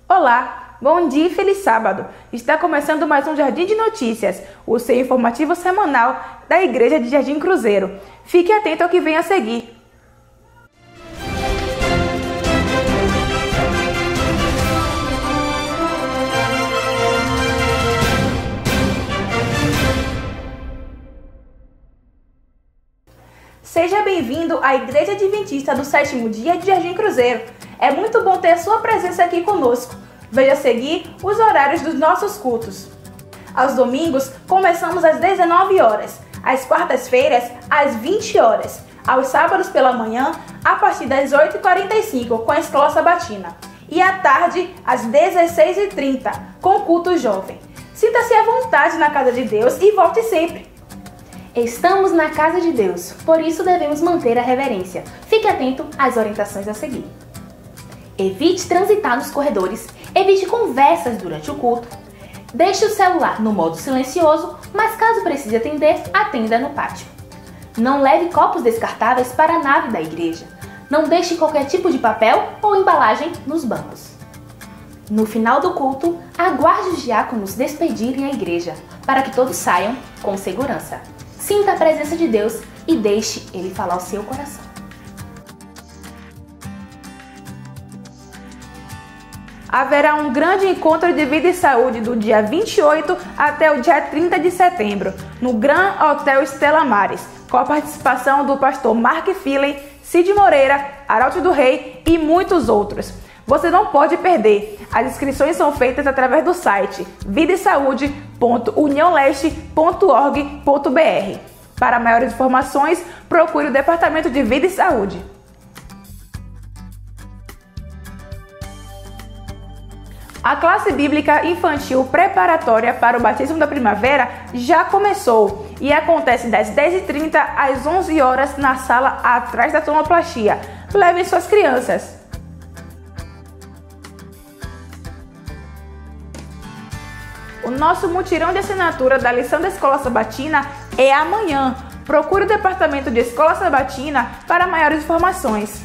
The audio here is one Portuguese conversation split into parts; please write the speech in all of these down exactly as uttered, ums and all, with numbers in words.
Olá, bom dia e feliz sábado! Está começando mais um Jardim de Notícias, o seu informativo semanal da Igreja de Jardim Cruzeiro. Fique atento ao que vem a seguir. Seja bem-vindo à Igreja Adventista do Sétimo Dia de Jardim Cruzeiro. É muito bom ter a sua presença aqui conosco. Veja a seguir os horários dos nossos cultos. Aos domingos, começamos às dezenove horas, às quartas-feiras, às vinte horas, aos sábados pela manhã, a partir das oito e quarenta e cinco, com a Escola Sabatina, e à tarde, às dezesseis e trinta, com o culto jovem. Sinta-se à vontade na casa de Deus e volte sempre. Estamos na casa de Deus, por isso devemos manter a reverência. Fique atento às orientações a seguir. Evite transitar nos corredores, evite conversas durante o culto. Deixe o celular no modo silencioso, mas caso precise atender, atenda no pátio. Não leve copos descartáveis para a nave da igreja. Não deixe qualquer tipo de papel ou embalagem nos bancos. No final do culto, aguarde os diáconos despedirem a igreja, para que todos saiam com segurança. Sinta a presença de Deus e deixe Ele falar ao seu coração. Haverá um grande encontro de vida e saúde do dia vinte e oito até o dia trinta de setembro, no Grand Hotel Stella Maris, com a participação do pastor Mark Philly, Cid Moreira, Arauto do Rei e muitos outros. Você não pode perder. As inscrições são feitas através do site vida e saúde ponto união leste ponto org ponto br. Para maiores informações, procure o Departamento de Vida e Saúde. A classe bíblica infantil preparatória para o batismo da primavera já começou e acontece das dez e trinta às onze horas na sala atrás da sonoplastia. Levem suas crianças. O nosso mutirão de assinatura da lição da Escola Sabatina é amanhã. Procure o Departamento de Escola Sabatina para maiores informações.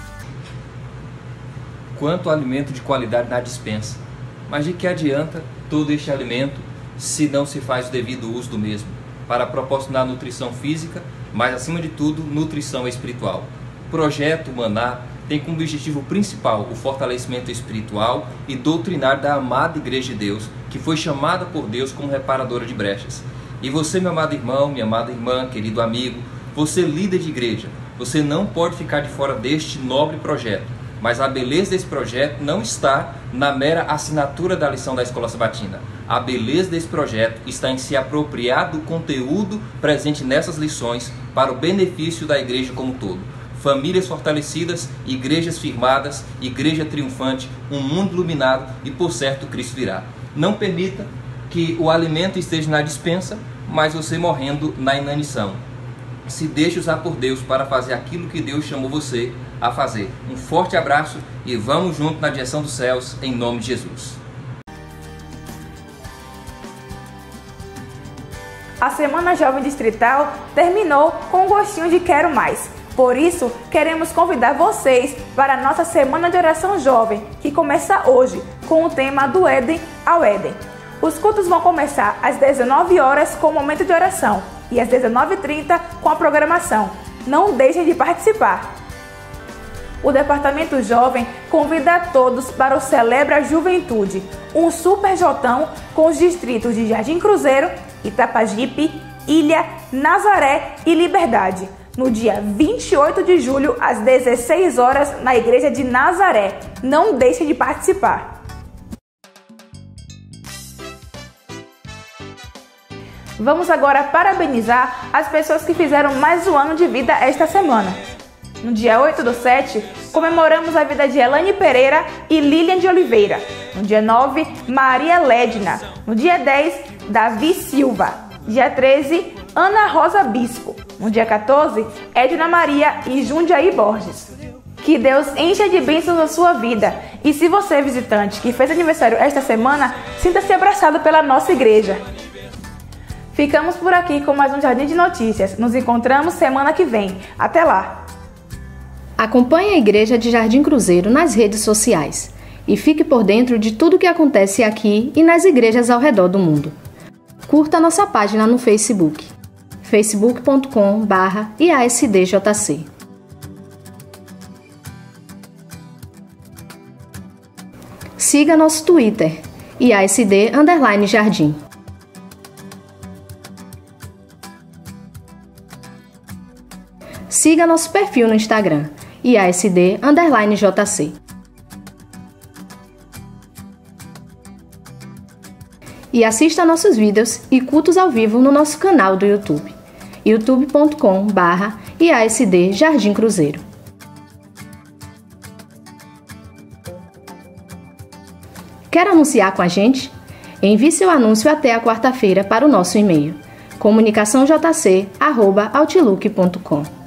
Quanto alimento de qualidade na despensa. Mas de que adianta todo este alimento se não se faz o devido uso do mesmo, para proporcionar nutrição física, mas acima de tudo, nutrição espiritual. O projeto Maná tem como objetivo principal o fortalecimento espiritual e doutrinário da amada Igreja de Deus, que foi chamada por Deus como reparadora de brechas. E você, meu amado irmão, minha amada irmã, querido amigo, você líder de igreja, você não pode ficar de fora deste nobre projeto. Mas a beleza desse projeto não está na mera assinatura da lição da Escola Sabatina. A beleza desse projeto está em se apropriar do conteúdo presente nessas lições para o benefício da igreja como um todo. Famílias fortalecidas, igrejas firmadas, igreja triunfante, um mundo iluminado e, por certo, Cristo virá. Não permita que o alimento esteja na despensa, mas você morrendo na inanição. Se deixe usar por Deus para fazer aquilo que Deus chamou você a fazer. Um forte abraço e vamos junto na direção dos céus, em nome de Jesus. A Semana Jovem Distrital terminou com um gostinho de quero mais. Por isso, queremos convidar vocês para a nossa Semana de Oração Jovem, que começa hoje, com o tema do Éden ao Éden. Os cultos vão começar às dezenove horas com o momento de oração e às dezenove e trinta com a programação. Não deixem de participar! O Departamento Jovem convida a todos para o Celebra Juventude, um super jotão com os distritos de Jardim Cruzeiro, Itapajipe, Ilha, Nazaré e Liberdade, no dia vinte e oito de julho, às dezesseis horas, na Igreja de Nazaré. Não deixe de participar! Vamos agora parabenizar as pessoas que fizeram mais um ano de vida esta semana. No dia oito do sete, comemoramos a vida de Elane Pereira e Lilian de Oliveira. No dia nove, Maria Ledna. No dia dez, Davi Silva. Dia treze, Ana Rosa Bispo. No dia quatorze, Edna Maria e Jundiaí Borges. Que Deus encha de bênçãos a sua vida. E se você é visitante que fez aniversário esta semana, sinta-se abraçado pela nossa igreja. Ficamos por aqui com mais um Jardim de Notícias. Nos encontramos semana que vem. Até lá! Acompanhe a Igreja de Jardim Cruzeiro nas redes sociais. e fique por dentro de tudo que acontece aqui e nas igrejas ao redor do mundo. Curta nossa página no Facebook, facebook ponto com barra I A S D J C. Siga nosso Twitter, I A S D underline Jardim. Siga nosso perfil no Instagram, I A S D underline J C. E assista nossos vídeos e cultos ao vivo no nosso canal do YouTube, youtube ponto com barra I A S D Jardim Cruzeiro. Quer anunciar com a gente? Envie seu anúncio até a quarta-feira para o nosso e-mail, comunicação j c arroba outlook ponto com.